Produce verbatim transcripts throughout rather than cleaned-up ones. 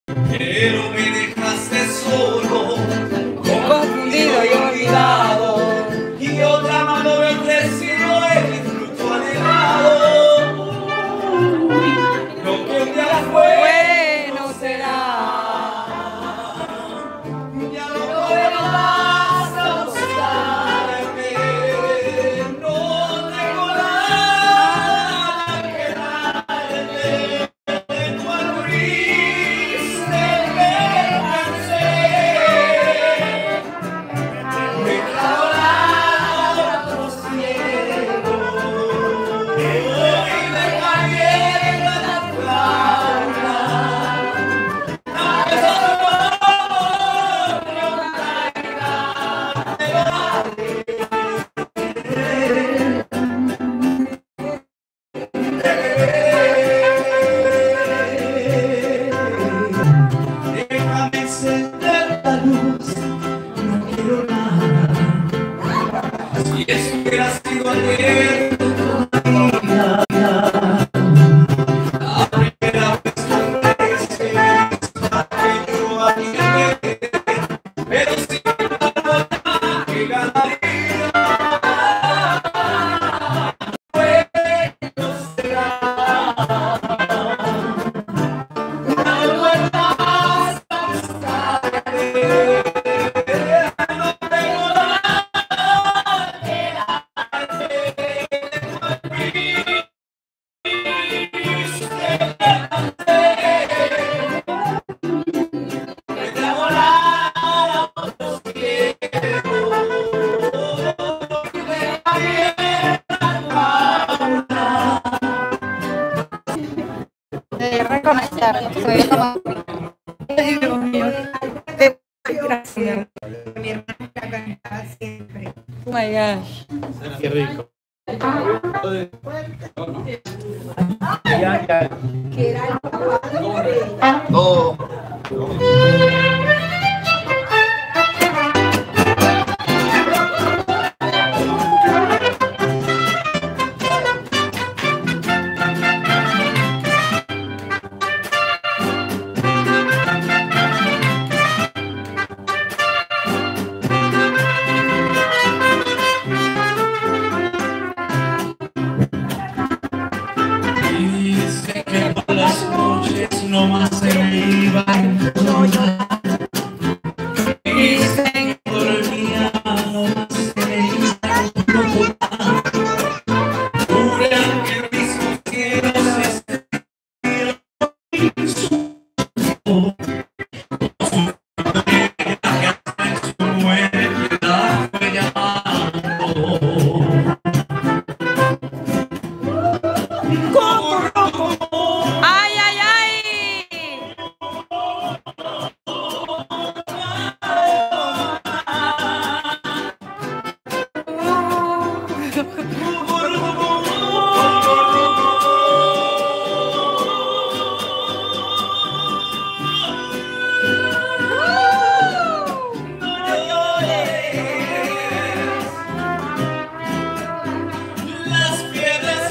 pero me dejaste solo, confundido y olvidado, y otra mano me ofreció el fruto anhelado. Lo que un día fue, bueno será. ya no puedo más buscarme, no tengo nada que darle, de tu triste me cansé, me clavo la otro cielo, y hoy me calienta la flauta, a pesar de déjame encender la luz, no quiero nada. Si estuviera sido ayer, todavía la primera vez que que yo amé, pero sin nada que ganaría, bueno será. No vuelvas a buscarme, no tengo nada que darte, triste me clavo la otro cielo, y me calienta la fauna. De reconocer, soy como... Ay, Dios mío. Gracias. Mi hermana la cantaba siempre. Oh my gosh. Qué rico. Ya, ya. Que era el papá de No. Dice que por las noches no más se me iba a encontrar. Dicen que dormía no más se me iba a encontrar. Juran que mis cielos estuvieron su muerte la fue llamando. Como rojo. ¡Ay, ay, ay! Las piedras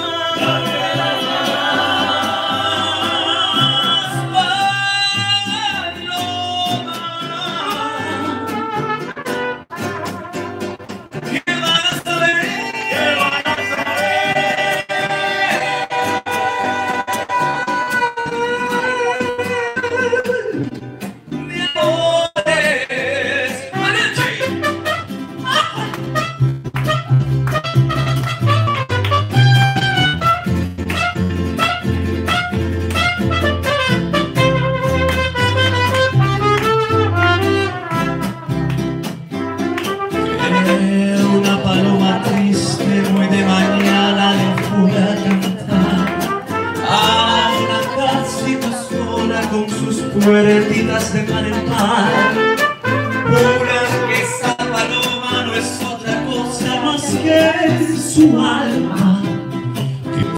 una paloma triste, muy de mañana le fui a cantar a una casita sola con sus puertitas de par en par. Juran que esa paloma no es otra cosa más que su alma.